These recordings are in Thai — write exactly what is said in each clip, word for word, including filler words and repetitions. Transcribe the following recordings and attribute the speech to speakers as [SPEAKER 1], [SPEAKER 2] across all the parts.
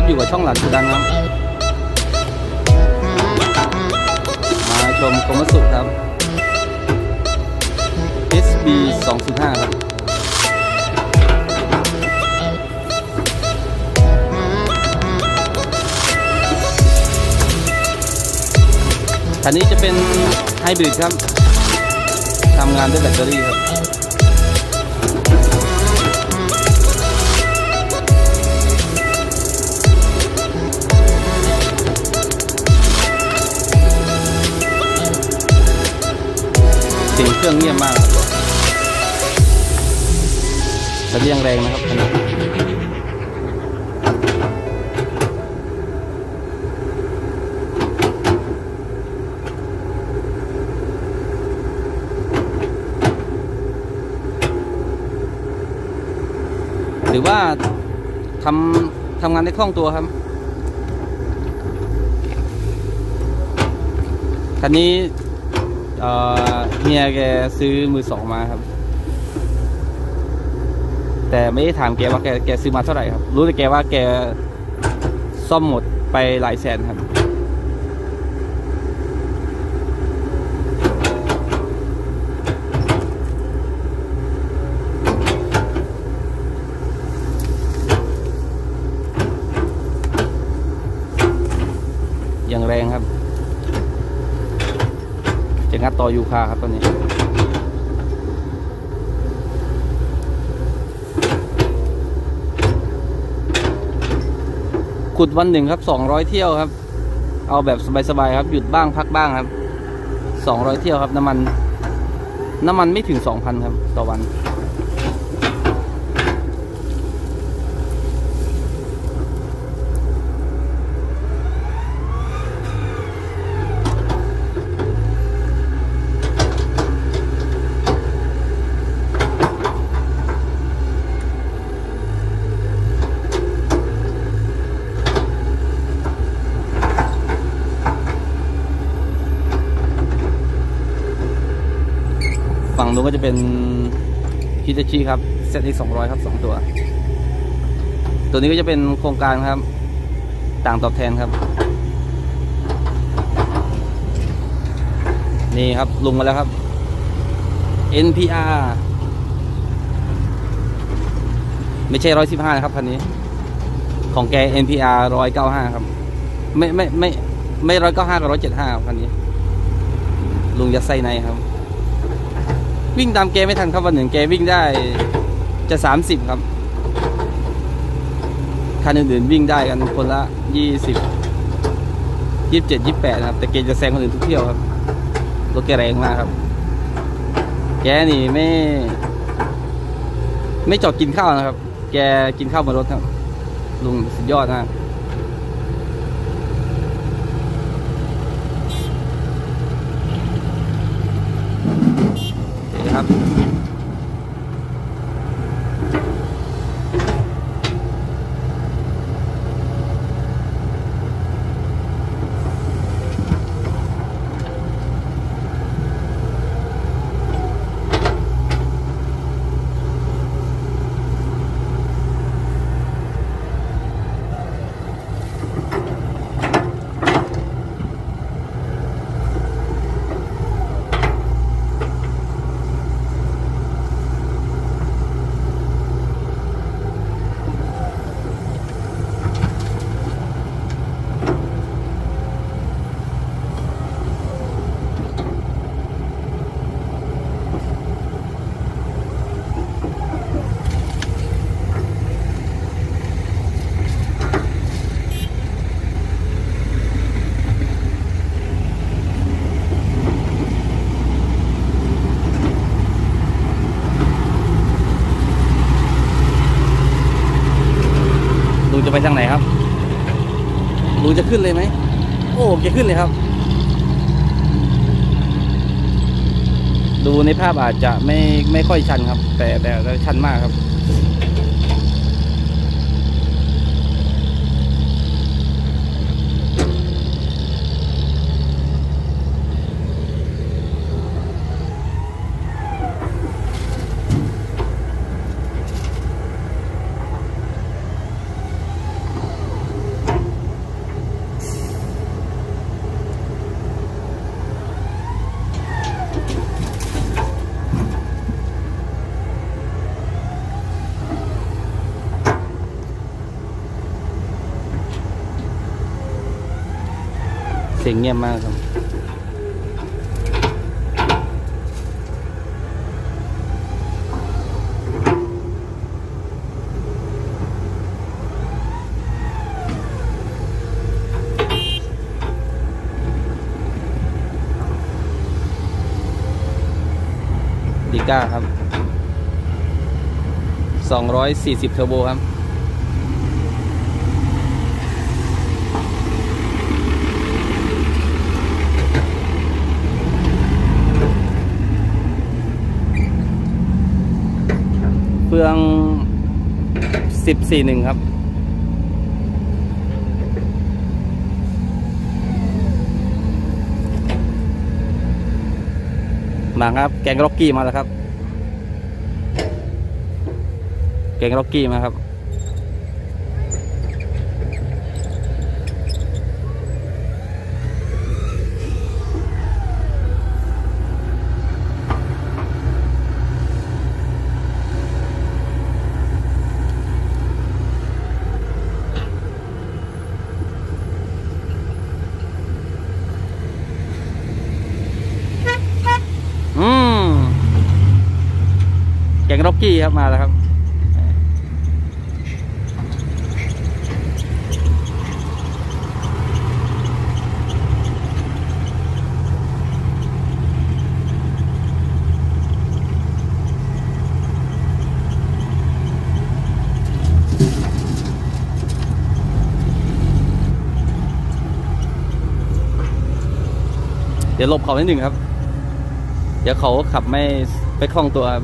[SPEAKER 1] อยู่กับช่องหลานสุดังครับมาชมโคมัตสึครับ เอส บี สองศูนย์ห้า ครับคันนี้จะเป็นไฮบริดครับทำงานด้วยแบตเตอรี่ครับเสียงเครื่องเงียบมากแต่ยังแรงนะครับขนาดหรือว่าทำทำงานได้คล่องตัวครับคันนี้เฮียแกซื้อมือสองมาครับแต่ไม่ได้ถามแกว่าแกแกซื้อมาเท่าไหร่ครับรู้แต่แกว่าแกซ่อมหมดไปหลายแสนครับอย่างแรงครับจะงัดต่อยูคาครับตอนนี้ขุดวันหนึ่งครับสองร้อยเที่ยวครับเอาแบบสบายๆครับหยุดบ้างพักบ้างครับสองร้อยเที่ยวครับน้ำมันน้ำมันไม่ถึง สองพัน ครับต่อวันฝั่งนู้นก็จะเป็นฮิตาชิครับ เซต เอ็กซ์ สองร้อย ครับสองตัวตัวนี้ก็จะเป็นโครงการครับต่างตอบแทนครับนี่ครับลงมาแล้วครับ เอ็น พี อาร์ ไม่ใช่หนึ่งร้อยสิบห้านะครับคันนี้ของแก เอ็น พี อาร์ หนึ่งร้อยเก้าสิบห้าครับไม่ไม่ไม่ไม่หนึ่งร้อยเก้าสิบห้ากับหนึ่งร้อยเจ็ดสิบห้าครับคันนี้ลุงยัดไส้ในครับวิ่งตามแกไม่ทันครับวันหนึ่งแกวิ่งได้จะสามสิบครับคันอื่นๆวิ่งได้กันคนละยี่สิบ ยี่สิบเจ็ด ยี่สิบแปดครับแต่แกจะแซงคนอื่นทุกเที่ยวครับรถแกแรงมากครับแกนี่ไม่ไม่จอดกินข้าวนะครับแกกินข้าวบนรถครับลุงสุดยอดนะครับ จะไปทางไหนครับลุงจะขึ้นเลยไหมโอ้จะขึ้นเลยครับดูในภาพอาจจะไม่ไม่ค่อยชันครับแต่แต่ชันมากครับสียงเงียบมากครับดีก้าครับสองร้อยสี่สิบเทอร์โบครับเฟืองสิบสี่หนึ่งครับมาครับแกงร็อกกี้มาแล้วครับแกงร็อกกี้มาครับอืมแกงร็อกกี้ครับมาแล้วครับเดี๋ยวหลบเขานิดหนึ่งครับเดี๋ยวเขาขับไม่ไปคล่องตัว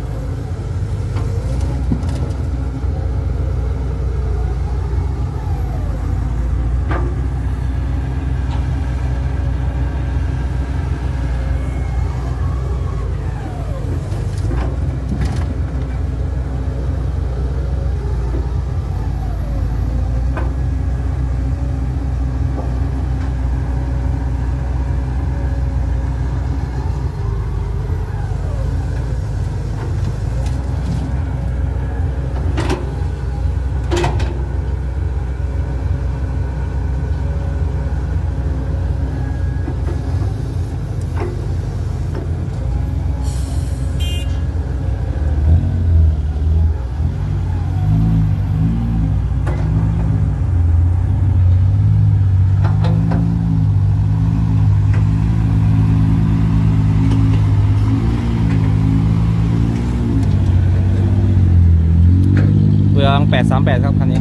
[SPEAKER 1] เฟืองแปดสามแปดครับคันนี้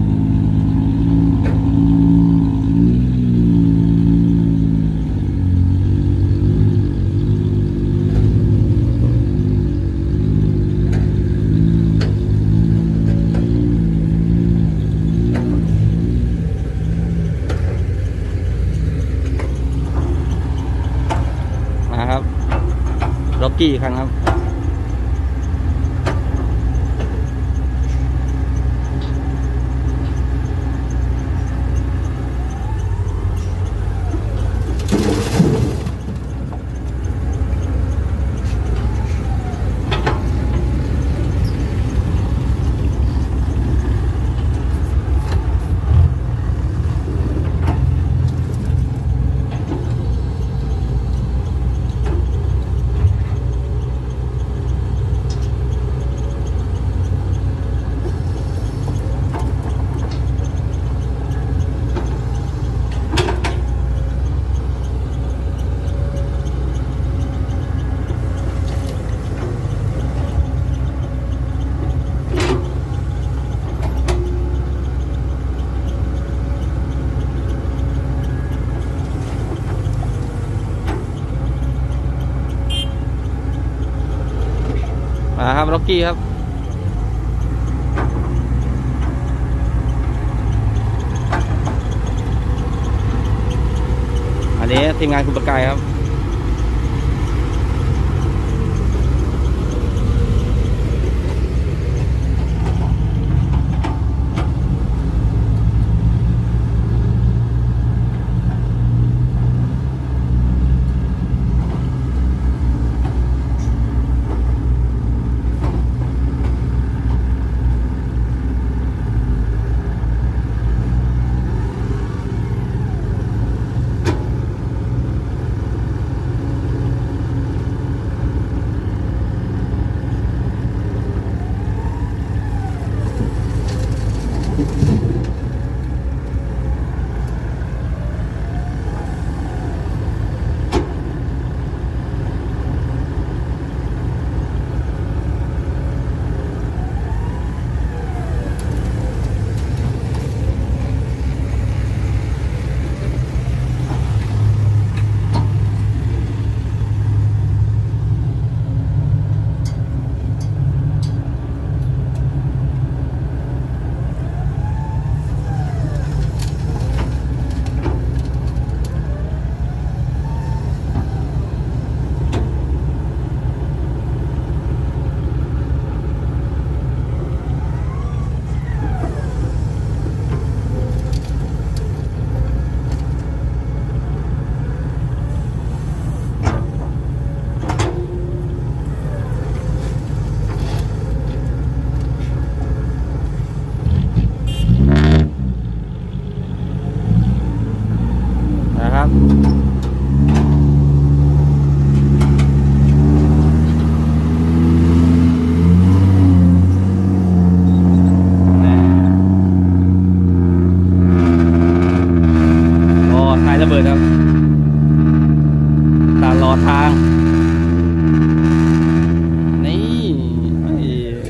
[SPEAKER 1] มาครับร็อกกี้อีกครั้งครับมาครับร็อกกี้ครับอันนี้ทีมงานคุณประกายครับอดทางนี่ไอ้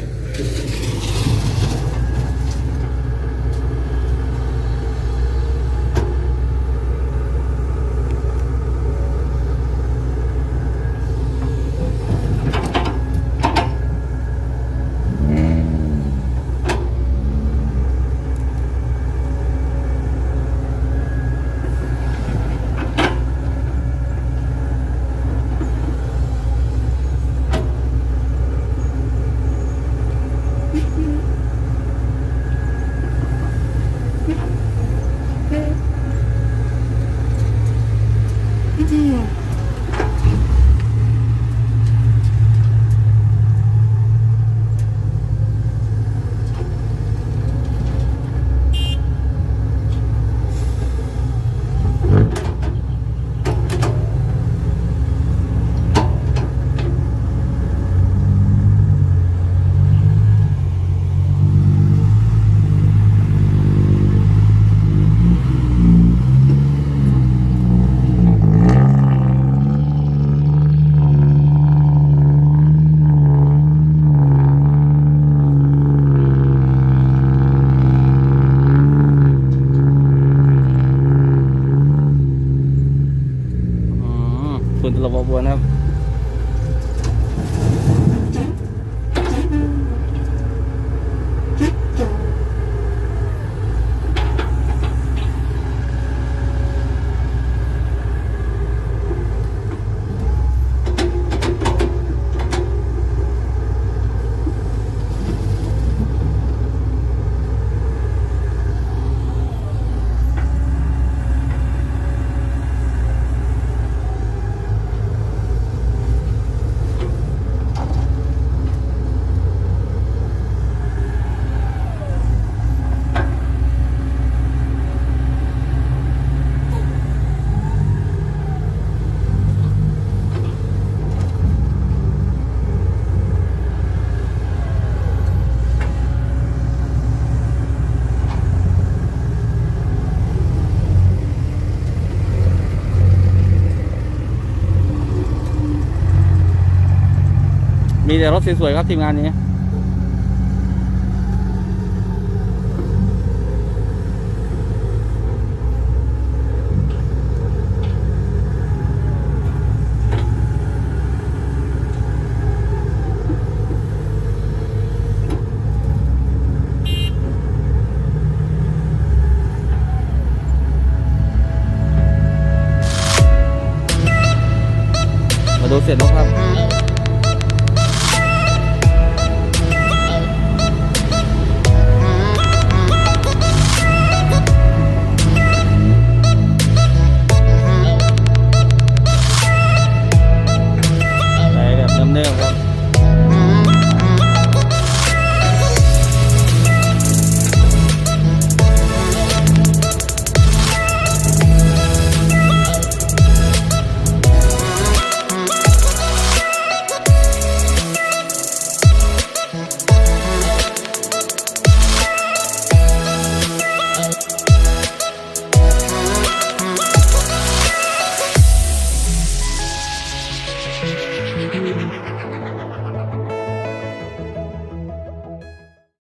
[SPEAKER 1] ฝุ่นตลบอบอวนครับมีแต่รถสวยๆครับทีมงานนี้มาดูเสียนกครับ